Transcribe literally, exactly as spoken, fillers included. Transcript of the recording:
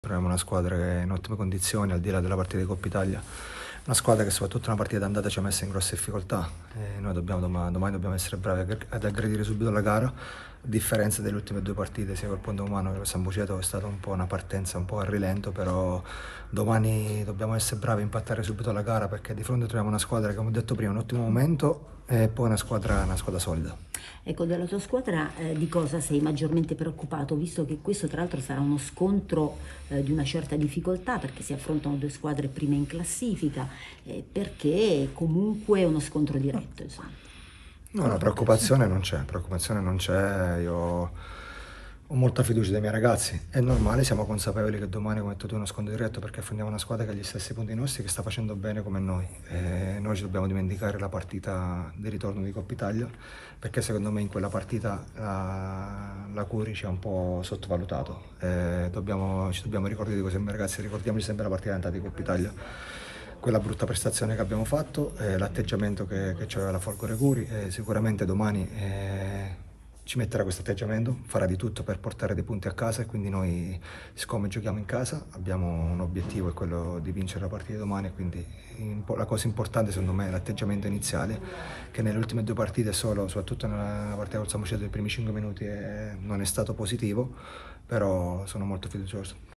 Troviamo una squadra che è in ottime condizioni, al di là della partita di Coppa Italia. Una squadra che soprattutto nella partita d'andata ci ha messo in grosse difficoltà. E noi dobbiamo, domani, domani dobbiamo essere bravi ad aggredire subito la gara, a differenza delle ultime due partite, sia col Ponte Umano che col San Buceto, è stata un po' una partenza un po' a rilento, però domani dobbiamo essere bravi a impattare subito la gara, perché di fronte troviamo una squadra che, come ho detto prima, è un ottimo momento e poi una squadra, una squadra solida. Ecco, della tua squadra eh, di cosa sei maggiormente preoccupato, visto che questo tra l'altro sarà uno scontro eh, di una certa difficoltà, perché si affrontano due squadre prime in classifica, eh, perché comunque è uno scontro diretto, insomma. No, la preoccupazione non c'è, preoccupazione non c'è, io ho molta fiducia dei miei ragazzi, è normale, siamo consapevoli che domani, come hai detto tu, è uno scontro diretto, perché affrontiamo una squadra che ha gli stessi punti nostri, che sta facendo bene come noi. E noi ci dobbiamo dimenticare la partita di ritorno di Coppa Italia, perché secondo me in quella partita la, la Curi ci ha un po' sottovalutato. E dobbiamo, ci dobbiamo ricordare di cose, ragazzi, ricordiamoci sempre la partita d'andata di Coppa Italia, quella brutta prestazione che abbiamo fatto, eh, l'atteggiamento che, che c'aveva la Folgore Curi, e sicuramente domani eh, ci metterà questo atteggiamento, farà di tutto per portare dei punti a casa, e quindi noi, siccome giochiamo in casa, abbiamo un obiettivo, è quello di vincere la partita di domani, e quindi la cosa importante secondo me è l'atteggiamento iniziale, che nelle ultime due partite solo, soprattutto nella partita col San Buceto, nei primi cinque minuti eh, non è stato positivo, però sono molto fiducioso.